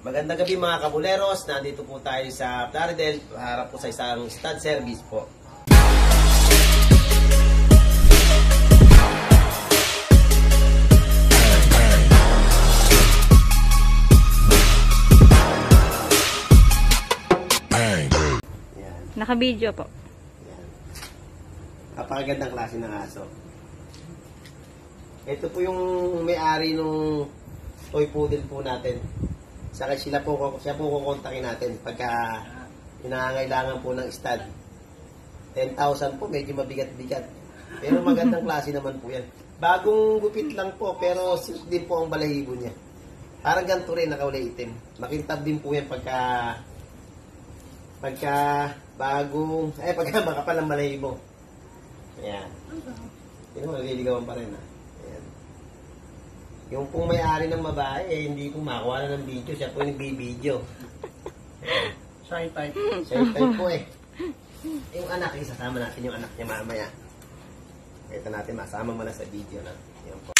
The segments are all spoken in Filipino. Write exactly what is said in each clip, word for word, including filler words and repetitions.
Magandang gabi mga kabuleros. Nandito po tayo sa Plaridel para po sa isang stud service po. Naka-video po. Yan. Napakagandang klase ng aso. Ito po yung may-ari nung toy poodle po natin. Saka sila po, siya po kukontakin natin pagka inangangailangan po ng stud. ten thousand po, medyo mabigat-bigat. Pero magandang klase naman po yan. Bagong gupit lang po, pero silk din po ang balahibo niya. Parang ganito rin, nakaulay itim. Makintab din po yan pagka pagka bagong, eh pagka makapal ang balahibo. Ayan. Hindi mo, naliligawan pa rin ha. Ayan. Yung pong may-ari ng babae, eh, hindi po makuha na ng video. Siya po yung nagbibideo. Shy type. Shy type po eh. Yung anak, isasama natin yung anak niya mamaya. Ito natin, masama mo na sa video na. Ayan po.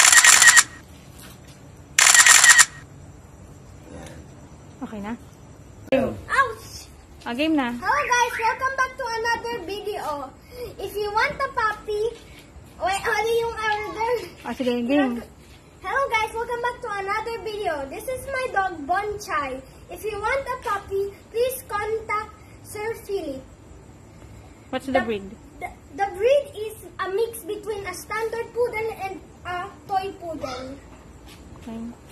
Ayan. Okay na? Ouch! Ah, game na. Hello guys, welcome back to another video. If you want a puppy, wait, ano yung order? Ah, sige, game. Hello guys, welcome back to another video. This is my dog Bonchai. If you want a puppy, please contact Sir Philip. What's the breed? The, the breed is a mix between a standard poodle and a toy poodle. Okay.